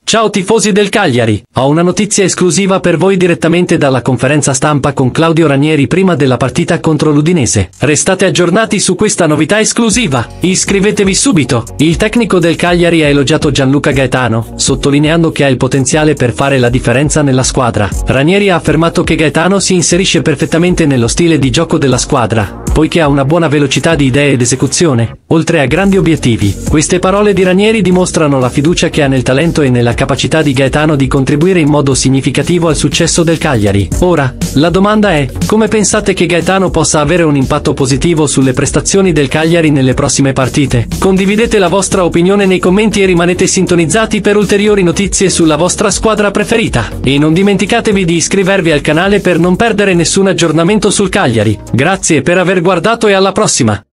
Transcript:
Ciao tifosi del Cagliari, ho una notizia esclusiva per voi direttamente dalla conferenza stampa con Claudio Ranieri prima della partita contro l'Udinese. Restate aggiornati su questa novità esclusiva, iscrivetevi subito. Il tecnico del Cagliari ha elogiato Gianluca Gaetano, sottolineando che ha il potenziale per fare la differenza nella squadra. Ranieri ha affermato che Gaetano si inserisce perfettamente nello stile di gioco della squadra, poiché ha una buona velocità di idee ed esecuzione, oltre a grandi obiettivi. Queste parole di Ranieri dimostrano la fiducia che ha nel talento e nella capacità di Gaetano di contribuire in modo significativo al successo del Cagliari. Ora, la domanda è, come pensate che Gaetano possa avere un impatto positivo sulle prestazioni del Cagliari nelle prossime partite? Condividete la vostra opinione nei commenti e rimanete sintonizzati per ulteriori notizie sulla vostra squadra preferita. E non dimenticatevi di iscrivervi al canale per non perdere nessun aggiornamento sul Cagliari. Grazie per aver guardato e alla prossima!